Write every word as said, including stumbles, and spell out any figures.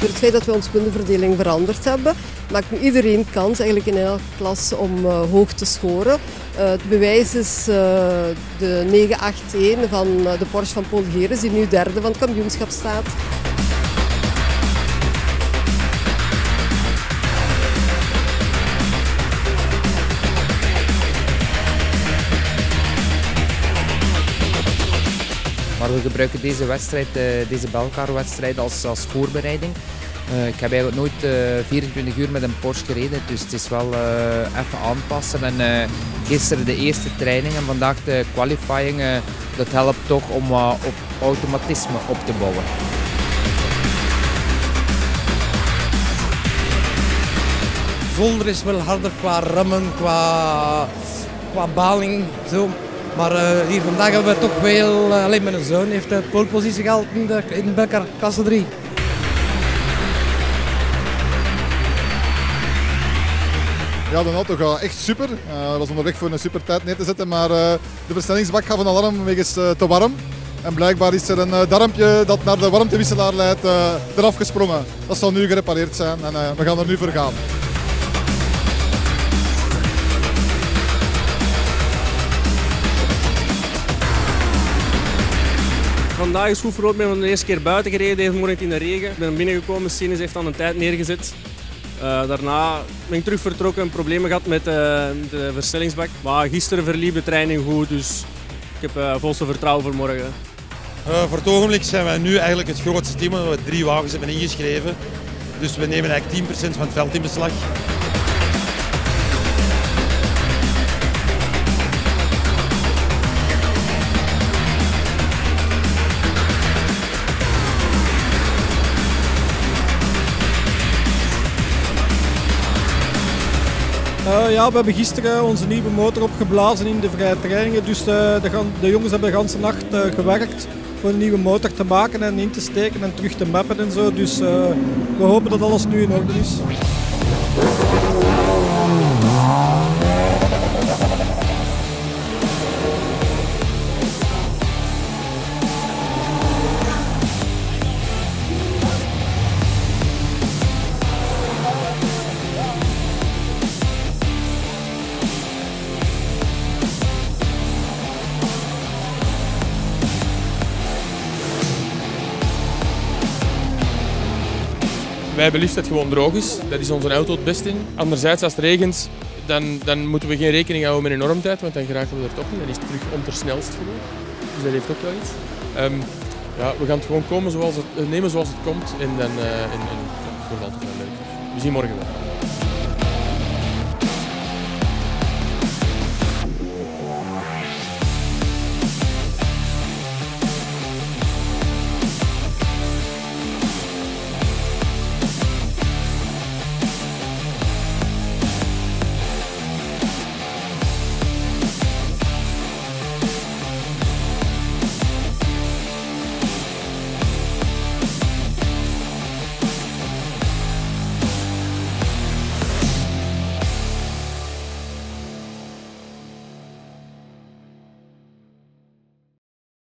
Door het feit dat we onze puntenverdeling veranderd hebben, maakt nu iedereen kans eigenlijk in elke klas om uh, hoog te scoren. Uh, het bewijs is uh, de negen acht een van uh, de Porsche van Paul Geerens, die nu derde van het kampioenschap staat. Maar we gebruiken deze wedstrijd, deze Belcar-wedstrijd als, als voorbereiding. Uh, ik heb eigenlijk nooit uh, vierentwintig uur met een Porsche gereden, dus het is wel uh, even aanpassen. En uh, gisteren de eerste training en vandaag de qualifying, uh, dat helpt toch om uh, op automatisme op te bouwen. Zolder is wel harder qua remmen, qua, qua baling. Zo. Maar uh, hier vandaag hebben we toch wel, uh, alleen mijn zoon heeft de polepositie gehaald in de, in de Belcar klasse drie. Ja, de auto gaat echt super. Hij uh, was onderweg voor een super tijd neer te zetten, maar uh, de versnellingsbak gaf een alarm wegens uh, te warm. En blijkbaar is er een uh, darmpje dat naar de warmtewisselaar leidt uh, eraf gesprongen. Dat zal nu gerepareerd zijn en uh, we gaan er nu voor gaan. Vandaag is goed voor rood, ben de eerste keer buiten gereden, deze morgen in de regen. Ik ben binnengekomen, Sinus heeft aan een tijd neergezet. Uh, daarna ben ik terug vertrokken, problemen gehad met uh, de versnellingsbak. Maar gisteren verliep de training goed, dus ik heb uh, volste vertrouwen voor morgen. Uh, voor het ogenblik zijn wij nu eigenlijk het grootste team, omdat we drie wagens hebben ingeschreven. Dus we nemen eigenlijk tien procent van het veld in beslag. Uh, ja, we hebben gisteren onze nieuwe motor opgeblazen in de vrije trainingen. Dus uh, de, de jongens hebben de hele nacht uh, gewerkt voor een nieuwe motor te maken en in te steken en terug te mappen en zo. Dus uh, we hopen dat alles nu in orde is. Wij hebben liefst dat het gewoon droog is. Dat is onze auto het beste in. Anderzijds, als het regent, dan, dan moeten we geen rekening houden met enormheid, want dan geraken we er toch niet. Dan is het terug ontersnelst gewoon. Dus dat heeft ook wel iets. Um, ja, we gaan het gewoon komen zoals het, nemen zoals het komt en dan uh, en, en, het wordt altijd wel leuk. We zien morgen wel.